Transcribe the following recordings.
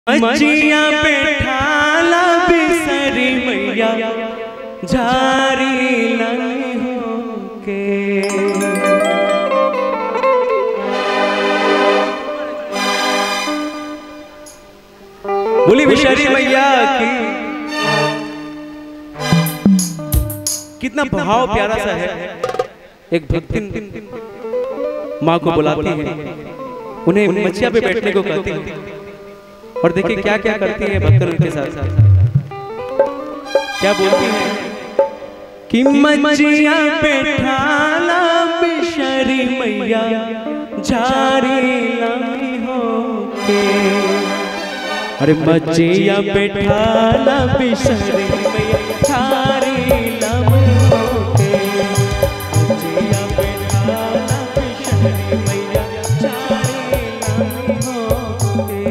मचिया बैठाला बिसरी मैया जारी नहीं होके। बोली बिसरी मैया की। कितना भाव प्यारा सा है। एक भक्तिन माँ को बुलाती है, उन्हें मचिया पे बैठने को कहती है और देखिए क्या क्या करती है भक्त उनके साथ साथ। क्या बोलती है कि मचिया बैठाला बिसरी मैया जारी नहीं होके। अरे मचिया बैठाला बिसरी मैया जारी नहीं होके। मचिया बैठाला बिसरी मैया जारी नहीं होके।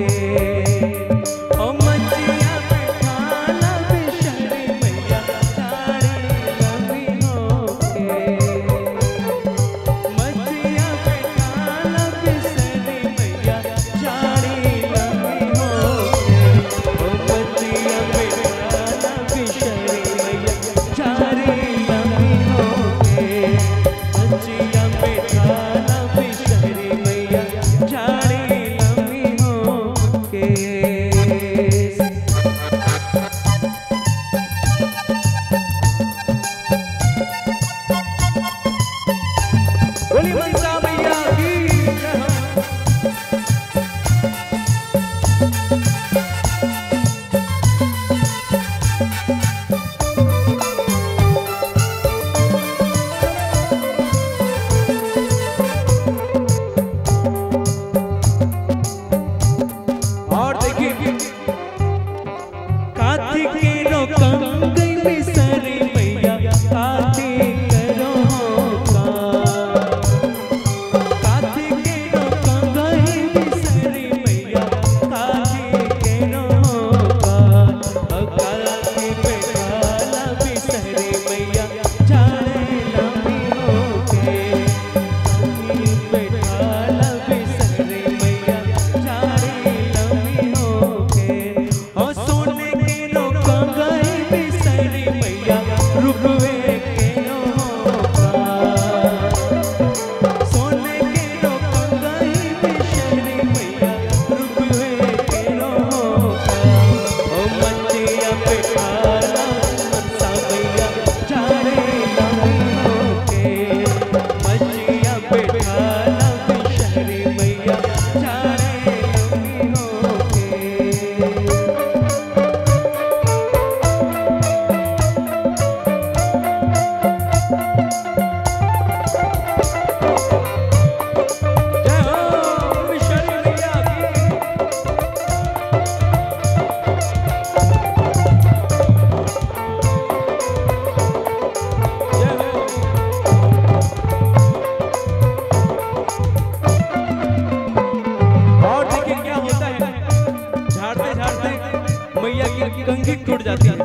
कंघी टूट जाती है।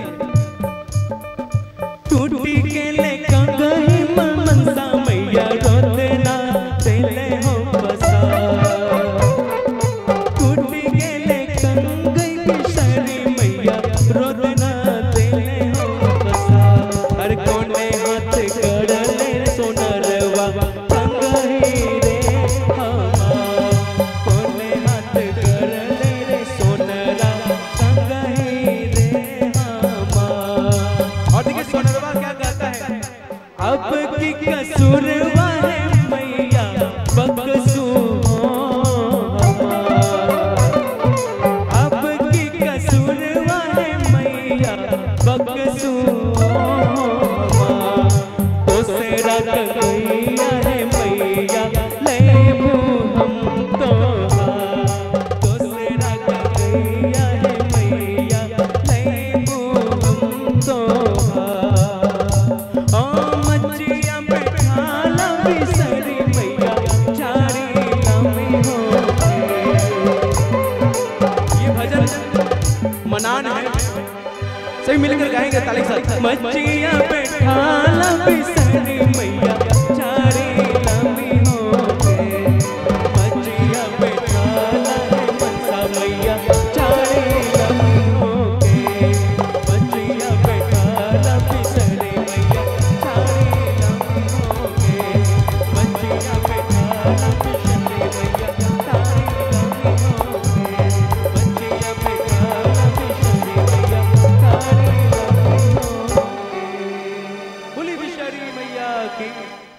टूटी के ले कंघी मनसा मैया रोते ना तेले हो बसा। टूटी के ले कंघी बिसरी मैया रोते ना तेले हो बसा। हर कोने हाथ कड़ले सोनरवा कंघी रे हमा। कोने हाथ कड़ले रे सोनरा कंघी। अब की कसूरवा है मैया बकसू अब की कसूरवा है मैया बकसू तो सेरा गैया है मैया लेबू हम तो सेरा गैया है मैया लेबू हम तो। मनान है, सभी मिलकर गाएंगे ताली के साथ। मचिया बैठाला बिसरी मैया जारी नहीं होके। मचिया बैठाला मनसा मैया जारी की